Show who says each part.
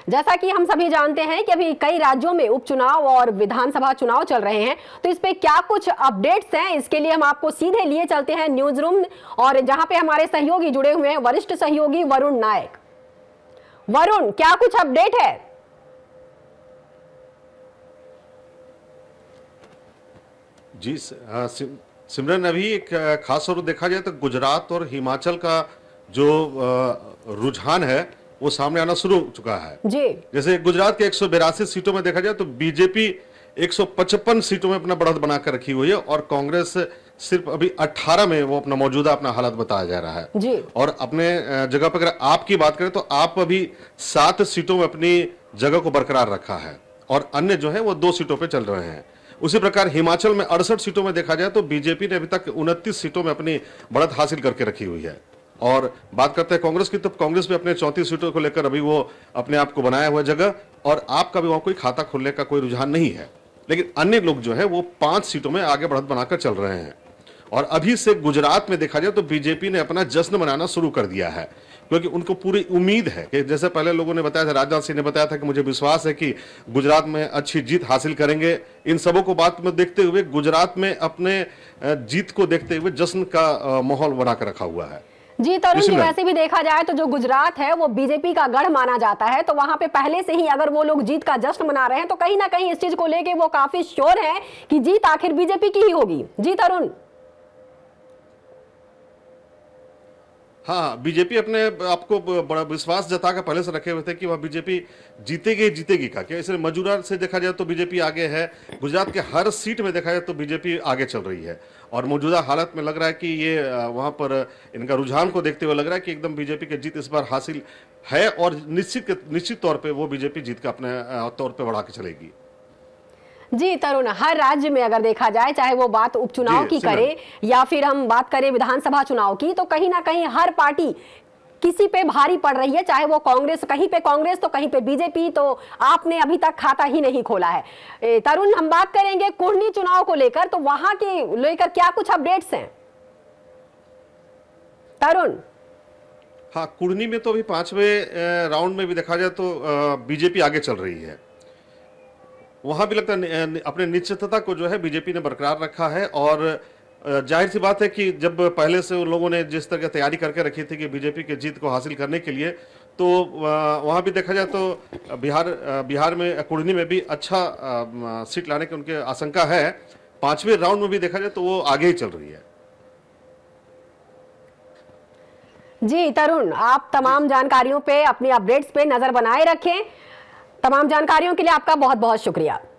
Speaker 1: जैसा कि हम सभी जानते हैं कि अभी कई राज्यों में उपचुनाव और विधानसभा चुनाव चल रहे हैं, तो इस पे क्या कुछ अपडेट्स हैं, इसके लिए हम आपको सीधे लिए चलते हैं न्यूज रूम, और जहां पे हमारे सहयोगी जुड़े हुए हैं, वरिष्ठ सहयोगी वरुण नायक। वरुण, क्या कुछ अपडेट है?
Speaker 2: जी सिमरन, अभी एक खास तौर पर देखा जाए तो गुजरात और हिमाचल का जो रुझान है वो सामने आना शुरू हो चुका है
Speaker 1: जी।
Speaker 2: जैसे गुजरात के 182 सीटों में देखा जाए तो बीजेपी 155 सीटों में अपना बढ़त बनाकर रखी हुई है और कांग्रेस सिर्फ अभी 18 में वो अपना हालत बताया जा रहा है
Speaker 1: जी।
Speaker 2: और अपने जगह पर अगर आपकी बात करें तो आप अभी 7 सीटों में अपनी जगह को बरकरार रखा है और अन्य जो है वो 2 सीटों पे चल रहे हैं। उसी प्रकार हिमाचल में 68 सीटों में देखा जाए तो बीजेपी ने अभी तक 29 सीटों में अपनी बढ़त हासिल करके रखी हुई है। और बात करते हैं कांग्रेस की, तो कांग्रेस भी अपने 34 सीटों को लेकर अभी वो अपने आप को बनाया हुआ जगह और आपका भी वहां कोई खाता खोलने का कोई रुझान नहीं है। लेकिन अन्य लोग जो है वो 5 सीटों में आगे बढ़त बनाकर चल रहे हैं। और अभी से गुजरात में देखा जाए तो बीजेपी ने अपना जश्न मनाना शुरू कर दिया है क्योंकि उनको पूरी उम्मीद है कि जैसे पहले लोगों ने बताया था, राजनाथ सिंह ने बताया था कि मुझे विश्वास है कि गुजरात में अच्छी जीत हासिल करेंगे। इन सबों को बात में देखते हुए गुजरात में अपने जीत को देखते हुए जश्न का माहौल बनाकर रखा हुआ है।
Speaker 1: जी तरुण जी, वैसे भी देखा जाए तो जो गुजरात है वो बीजेपी का गढ़ माना जाता है, तो वहां पे पहले से ही अगर वो लोग जीत का जश्न मना रहे हैं तो कहीं ना कहीं इस चीज को लेके वो काफी श्योर है कि जीत आखिर बीजेपी की ही होगी। जी तरुण।
Speaker 2: हाँ, बीजेपी अपने आपको बड़ा विश्वास जता कर पहले से रखे हुए थे कि वह बीजेपी जीतेगी जीतेगी का क्या। इसलिए मौजूदा से देखा जाए तो बीजेपी आगे है। गुजरात के हर सीट में देखा जाए तो बीजेपी आगे चल रही है और मौजूदा हालत में लग रहा है कि ये वहां पर इनका रुझान को देखते हुए लग रहा है कि एकदम बीजेपी की जीत इस बार हासिल है और निश्चित तौर पर वो बीजेपी जीत का अपने तौर पर बढ़ा के चलेगी।
Speaker 1: जी तरुण, हर राज्य में अगर देखा जाए, चाहे वो बात उपचुनाव की करे या फिर हम बात करें विधानसभा चुनाव की, तो कहीं ना कहीं हर पार्टी किसी पे भारी पड़ रही है, चाहे वो कांग्रेस, कहीं पे कांग्रेस तो कहीं पे बीजेपी। तो आपने अभी तक खाता ही नहीं खोला है। तरुण, हम बात करेंगे कुर्नी चुनाव को लेकर, तो वहां के लेकर क्या कुछ अपडेट्स हैं तरुण?
Speaker 2: हाँ, कुर्नी में तो अभी 5वें राउंड में भी देखा जाए तो बीजेपी आगे चल रही है। वहां भी लगता है अपने निश्चितता को जो है बीजेपी ने बरकरार रखा है और जाहिर सी बात है कि जब पहले से उन लोगों ने जिस तरह की तैयारी करके रखी थी कि बीजेपी की जीत को हासिल करने के लिए, तो वहां भी देखा जाए तो बिहार में कुर्नी में भी अच्छा सीट लाने की उनके आशंका है। 5वें राउंड में भी देखा जाए तो वो आगे ही चल रही है।
Speaker 1: जी तरुण, आप तमाम जानकारियों पे, अपनी अपडेट्स पे नजर बनाए रखें। तमाम जानकारियों के लिए आपका बहुत बहुत शुक्रिया।